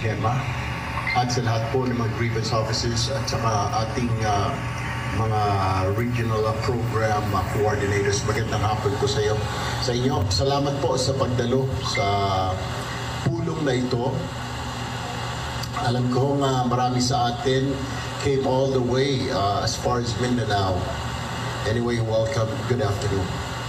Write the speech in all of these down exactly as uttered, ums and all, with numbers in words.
Gemma, at sa lahat po ng mga grievance officers at saka ating uh, mga regional uh, program uh, coordinators. Magandang hapon po sa iyo. Sa inyo, salamat po sa pagdalo sa pulong na ito. Alam ko nga uh, marami sa atin came all the way uh, as far as Mindanao. Anyway, welcome. Good afternoon.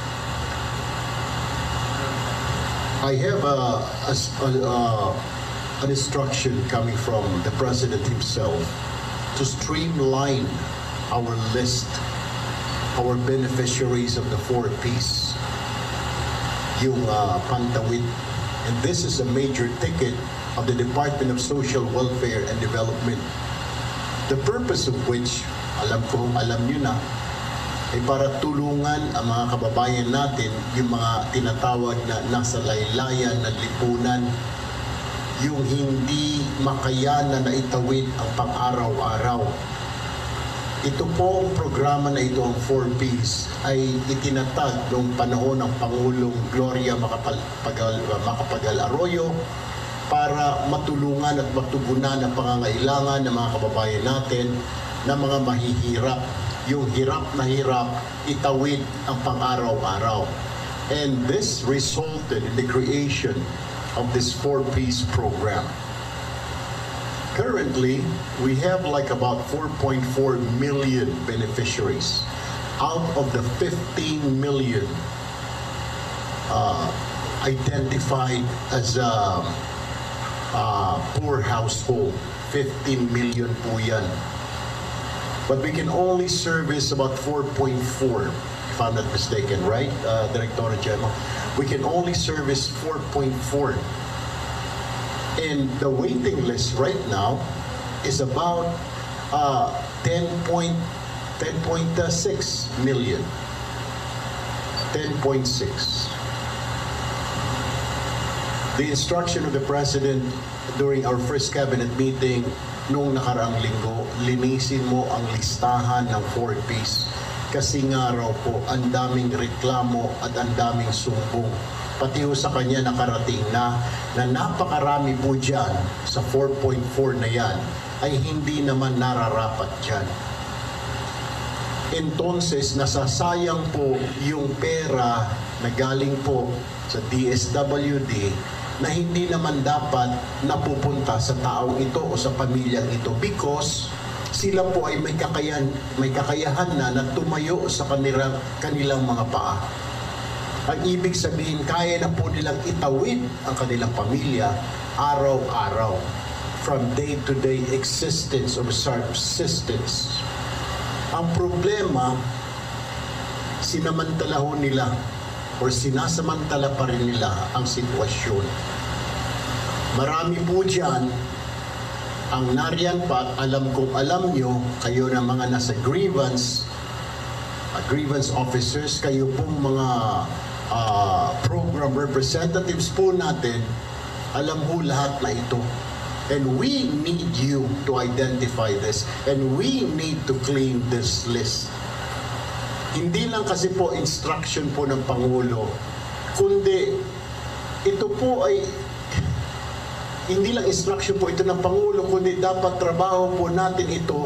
I have a, a, a, a, an instruction coming from the President himself to streamline our list, our beneficiaries of the four Ps, yung uh, pantawid. And this is a major ticket of the Department of Social Welfare and Development. The purpose of which, alam ko, alam nyo na, ay para tulungan ang mga kababayan natin, yung mga tinatawag na nasa laylayan ng lipunan, yung hindi makayanan na itawid ang pang-araw-araw. Ito po ang programa na ito, ang four Ps, ay itinatag noong panahon ng Pangulong Gloria Macapagal, Macapagal Arroyo para matulungan at matugunan ang pangangailangan ng mga kababayan natin na mga mahihirap. Yung hirap na hirap, itawid ang pang-araw-araw. And this resulted in the creation of this four Ps program. Currently, we have like about four point four million beneficiaries out of the fifteen million uh, identified as a uh, poor household. fifteen million po yan. But we can only service about four point four, if I'm not mistaken, right, uh, Director General? We can only service four point four. And the waiting list right now is about uh, ten point six million. ten point six. The instruction of the President during our first cabinet meeting noong nakaraang linggo, linisin mo ang listahan ng four Ps. Kasi nga raw po, ang daming reklamo at ang daming sumbong. Pati ho sa kanya nakarating na, na napakarami po dyan sa four point four na yan, ay hindi naman nararapat dyan. Entonces, nasasayang po yung pera na galing po sa D S W D na hindi naman dapat napupunta sa taong ito o sa pamilyang ito because sila po ay may kakayahan, may kakayahan na na tumayo sa kanilang, kanilang mga paa. Ang ibig sabihin, kaya na po nilang itawid ang kanilang pamilya araw-araw from day-to-day existence or subsistence. Ang problema, sinamantala ho nila or sinasamantala pa rin nila ang sitwasyon. Marami po dyan ang nariyan pa at alam kong alam nyo, kayo na mga nasa grievance, uh, grievance officers, kayo pong mga uh, program representatives po natin, alam ho lahat na ito. And we need you to identify this and we need to clean this list. Hindi lang kasi po instruction po ng Pangulo, kundi ito po ay hindi lang instruction po ito ng Pangulo, kundi dapat trabaho po natin ito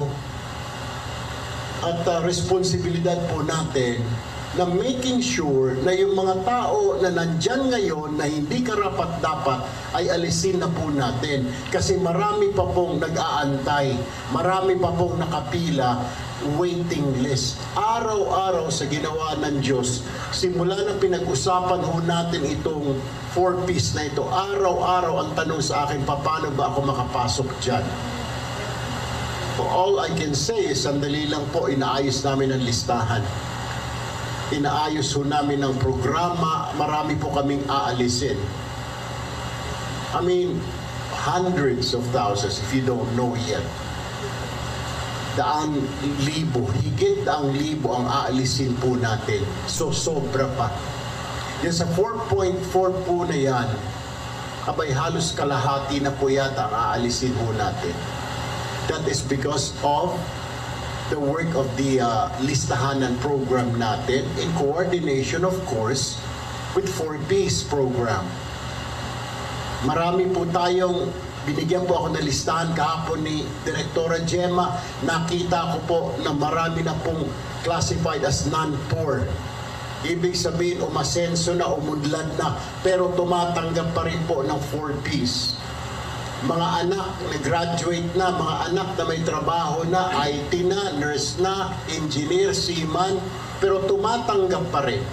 at uh, responsibilidad po natin na making sure na yung mga tao na nandyan ngayon na hindi karapat-dapat ay alisin na po natin. Kasi marami pa pong nag-aantay, marami pa pong nakapila, waiting list. Araw-araw sa ginawa ng Diyos, simula na pinag-usapan ho natin itong four Ps na ito, araw-araw ang tanong sa akin, paano ba ako makapasok dyan? So all I can say is, sandali lang po, inaayos namin ang listahan. Inaayos ho namin ang programa, marami po kaming aalisin. I mean, hundreds of thousands, if you don't know yet. Daang libo, higit daang libo ang aalisin po natin. So, sobra pa. Yan sa four point four po na yan, abay halos kalahati na po yata ang aalisin po natin. That is because of the work of the uh, listahanan program natin in coordination, of course, with four Ps program. Marami po tayong binigyan po ako ng listahan kahapon ni Direktora Gemma. Nakita ko po na marami na pong classified as non-poor. Ibig sabihin, umasenso na, umunlad na, pero tumatanggap pa rin po ng four Ps. Mga anak na graduate na, mga anak na may trabaho na, I T na, nurse na, engineer, seaman, pero tumatanggap pa rin.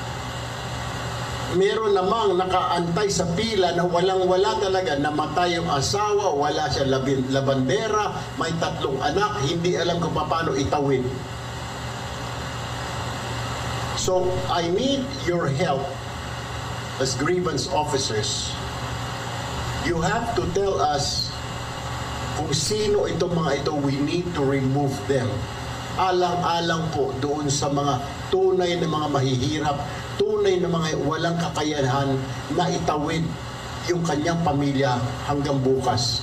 Meron namang nakaantay sa pila na walang-wala talaga, namatay yung asawa, wala siya labandera, may tatlong anak, hindi alam kung paano itawid. So, I need your help as grievance officers. You have to tell us kung sino itong mga ito, we need to remove them. Alang-alang po doon sa mga tunay na mga mahihirap, tunay na mga walang kakayahan na itawid yung kanyang pamilya hanggang bukas.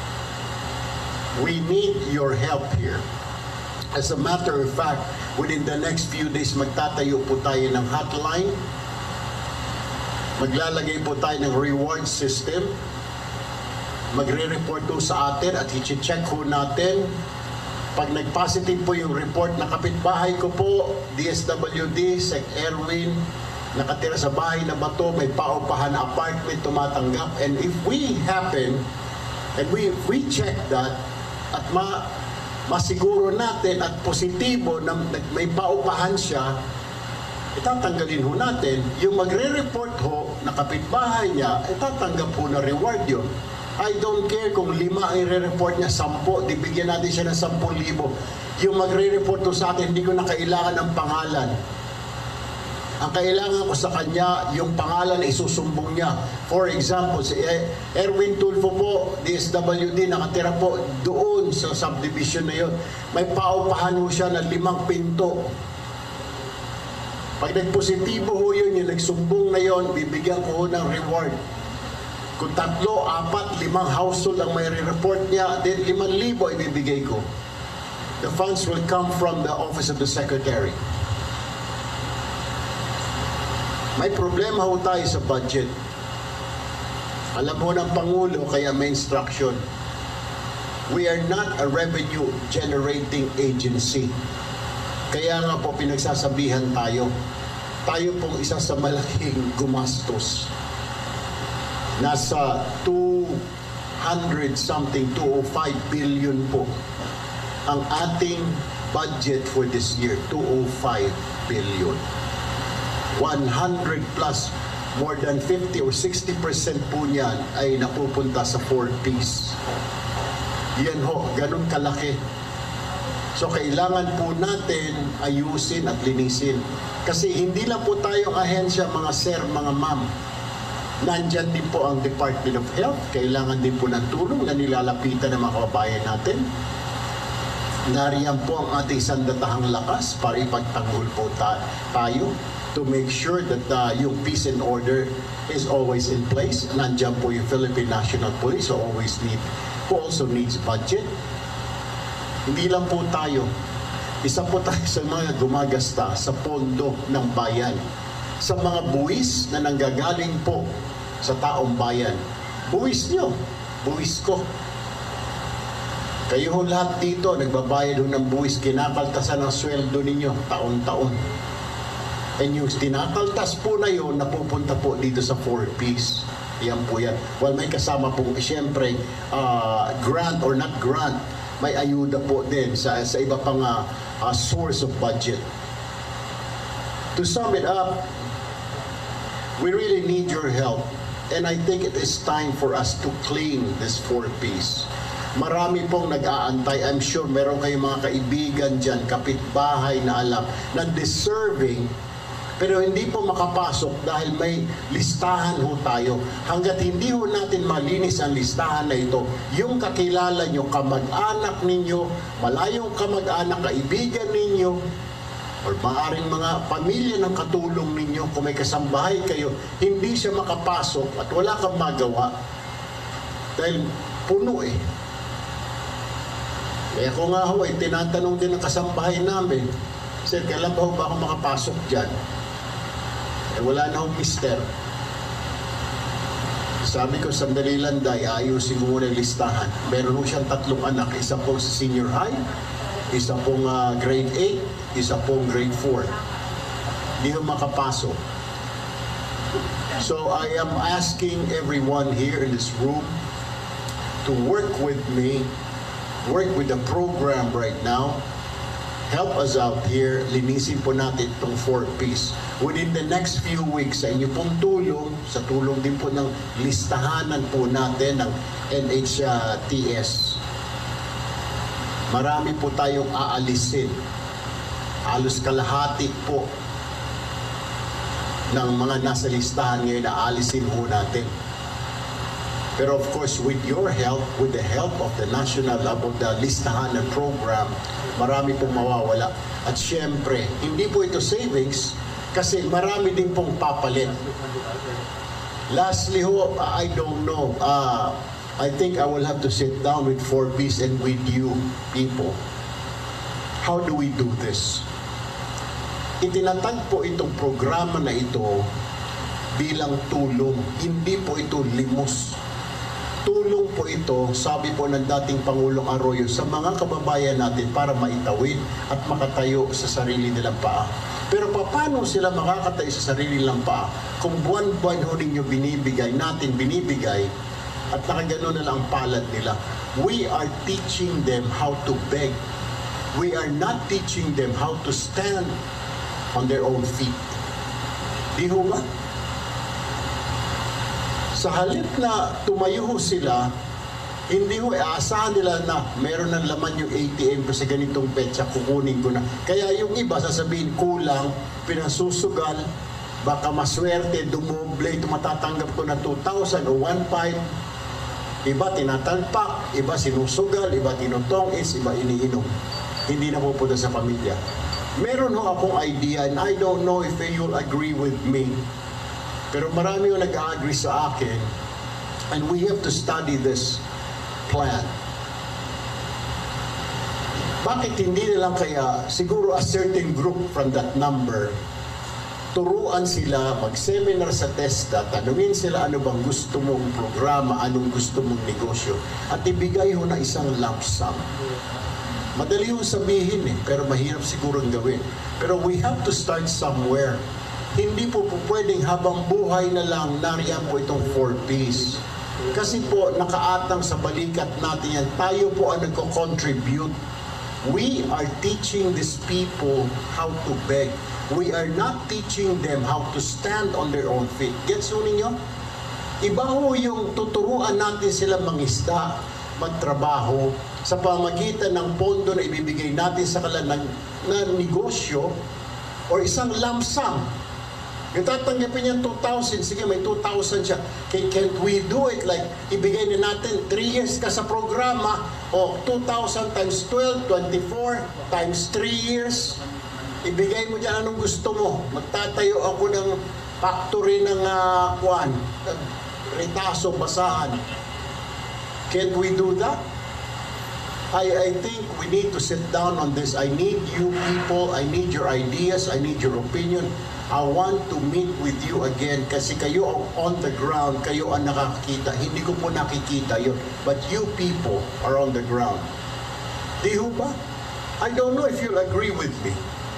We need your help here. As a matter of fact, within the next few days, magtatayo po tayo ng hotline. Maglalagay po tayo ng reward system. Magre-report po sa atin at i-check po natin. Pag nag-positive po yung report na kapitbahay ko po, D S W D, Sec Erwin, nakatira sa bahay na bato, may paupahan na apartment, tumatanggap. And if we happen, and we, we check that, at ma, masiguro natin at positibo na may paupahan siya, itatanggalin ho natin. Yung magre-report ho na kapitbahay niya, itatanggap po na reward yun. I don't care kung lima ang i-report niya, sampo, di bigyan natin siya ng sampung libo. Yung magre-report to sa atin, hindi ko na kailangan ng pangalan. Ang kailangan ko sa kanya, yung pangalan na isusumbong niya. For example, si Erwin Tulfo po, D S W D, nakatira po doon sa subdivision na yun. May paupahan ho siya ng limang pinto. Pag nagpositibo ho yun, yung nagsumbong na yun, bibigyan ko ho ng reward. Kung tatlo, apat, limang household ang may report niya, then limang libo ibibigay ko. The funds will come from the Office of the Secretary. May problema ho tayo sa budget. Alam mo ng Pangulo, kaya may instruction. We are not a revenue generating agency. Kaya nga po pinagsasabihan tayo. Tayo pong isa sa malaking gumastos. Nasa two hundred something, two oh five billion po ang ating budget for this year, two oh five billion. one hundred plus, more than fifty or sixty percent po niyan ay napupunta sa four Ps. Yan ho, ganun kalaki. So kailangan po natin ayusin at linisin. Kasi hindi lang po tayong ahensya, mga sir, mga ma'am. Nandyan din po ang Department of Health. Kailangan din po ng tulong na nilalapitan ng mga kababayan natin. Nariyan po ang ating sandatahang lakas para ipagtanggol po ta tayo to make sure that uh, yung peace and order is always in place. Nandyan po yung Philippine National Police who always need, who also needs budget. Hindi lang po tayo. Isa po tayo sa mga gumagasta sa pondo ng bayan. Sa mga buwis na nanggagaling po sa taong bayan. Buwis nyo, buwis ko. Kayo ho lahat dito, nagbabayad ho ng buwis, kinakaltasan ang sweldo ninyo taon-taon. And yung tinakaltas po na yun, napupunta po dito sa four Ps. Yan po yan. Well, may kasama po, siyempre, uh, grant or not grant, may ayuda po din sa, sa iba pang uh, uh, source of budget. To sum it up, we really need your help. And I think it is time for us to clean this four Ps. Marami pong nag-aantay. I'm sure meron kayong mga kaibigan dyan, kapitbahay na alam, na deserving, pero hindi po makapasok dahil may listahan ho tayo. Hanggat hindi ho natin malinis ang listahan na ito, yung kakilala nyo, kamag-anak ninyo, malayong kamag-anak, kaibigan ninyo, or maaaring mga pamilya ng katulong ninyo, kung may kasambahay kayo, hindi siya makapasok at wala kang magawa dahil puno eh. Kaya ko nga ho, eh, tinatanong din ng kasambahay namin, sir, kailan ba ho ba ako makapasok dyan? Eh, wala na ho, mister. Sabi ko, sandali lang, Day, ayusin ko muna yung listahan. Meron ho siyang tatlong anak, isa pong sa senior high, isa pong uh, grade eight, isa pong grade four. Hindi ho makapasok. So I am asking everyone here in this room to work with me, work with the program right now. Help us out here. Linisin po natin itong four piece. Within the next few weeks, sa inyo pong tulong, sa tulong din po ng listahanan po natin ng N H T S. Marami po tayong aalisin. Halos kalahati po ng mga nasa listahan ngayon na aalisin po natin. Pero of course, with your help, with the help of the National, of the listahan and program, marami pong mawawala. At syempre, hindi po ito savings kasi marami din pong papalit. Lastly ho, I don't know. Uh, I think I will have to sit down with four piece and with you people. How do we do this? Itinatag po itong programa na ito bilang tulong. Hindi po ito limos. Tulong po ito, sabi po ng dating Pangulong Arroyo, sa mga kababayan natin para maitawid at makatayo sa sarili nilang paa. Pero paano sila makakatayo sa sarili nilang paa kung buwan-buwan ho ninyo binibigay, natin binibigay, at nakagano na lang ang palad nila? We are teaching them how to beg. We are not teaching them how to stand on their own feet. Di ho ba? Sa halip na tumayo ho sila, hindi ho, aasahan nila na meron ng laman yung A T M ko sa ganitong petsa, kukunin ko na. Kaya yung iba, sasabihin kulang, pinasusugal, baka maswerte, dumoble, tumatatanggap ko na two thousand o one point five. Iba tinatalpak, iba sinusugal, iba tinutongis, iba iniinom. Hindi na pupunta sa pamilya. Meron ho akong idea, and I don't know if you'll agree with me. Pero marami yung nag-agree sa akin, and we have to study this plan. Bakit hindi na lang kaya, siguro a certain group from that number, turuan sila, mag-seminar sa TESDA, tanungin sila ano bang gusto mong programa, anong gusto mong negosyo, at ibigay ho na isang lump sum. Madali yung sabihin eh, pero mahirap siguro gawin. Pero we have to start somewhere. Hindi po po pwedeng habang buhay na lang nariyan po itong four piece. Kasi po nakaatang sa balikat natin yan, tayo po ang nagko-contribute. We are teaching these people how to beg. We are not teaching them how to stand on their own feet. Gets mo ninyo? Iba ho yung tuturuan natin sila mangisda, magtrabaho, sa pamagitan ng pondo na ibibigay natin sa kanila ng, na negosyo or isang lump sum. Yung tatanggapin niya two thousand, sige may two thousand siya. Can't we do it like ibigay na natin three years ka sa programa o two thousand times twelve, twenty-four times three years. Ibigay mo dyan anong gusto mo. Magtatayo ako ng factory ng uh, kuwan, retaso, basahan. Can't we do that? I, I think we need to sit down on this. I need you people, I need your ideas, I need your opinion. I want to meet with you again kasi kayo ang on the ground, kayo ang nakakita. Hindi ko po nakikita yun. But you people are on the ground. Di ho ba? I don't know if you'll agree with me.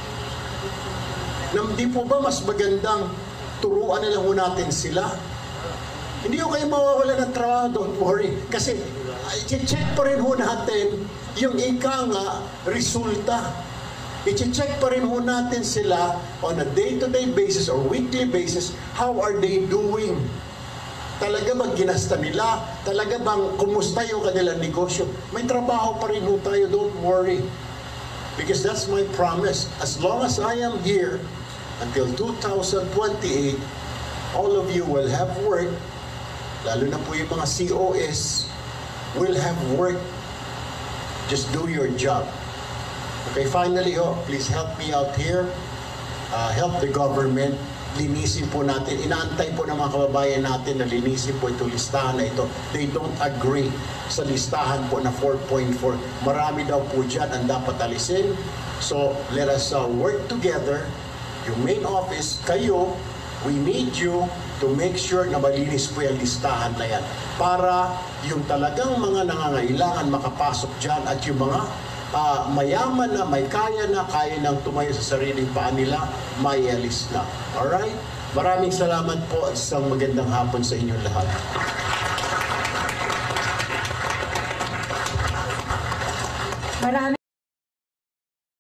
Di po ba mas magandang turuan na lang ho natin sila? Hindi ho kayo mawawala ng trabaho, don't worry. Kasi i-check pa rin ho natin yung ika nga resulta. I-check pa rin ho natin sila on a day-to-day basis or weekly basis, how are they doing? Talaga bang ginasta nila? Talaga bang kumusta yung kanilang negosyo? May trabaho pa rin ho tayo, don't worry. Because that's my promise. As long as I am here, until two thousand twenty-eight, all of you will have work, lalo na po yung mga C O S, will have work. Just do your job. Okay, finally, oh, please help me out here. Uh, help the government. Linisin po natin. Inaantay po ng mga kababayan natin na linisin po itong listahan na ito. They don't agree sa listahan po na four point four. Marami daw po dyan ang dapat alisin. So, let us uh, work together. Yung main office, kayo, we need you. to make sure na malinis po yung listahan na yan para yung talagang mga nangangailangan makapasok dyan at yung mga uh, mayaman na, may kaya na, kaya nang tumayo sa sariling paa nila, may alis na. Alright? Maraming salamat po at isang magandang hapon sa inyong lahat. Maraming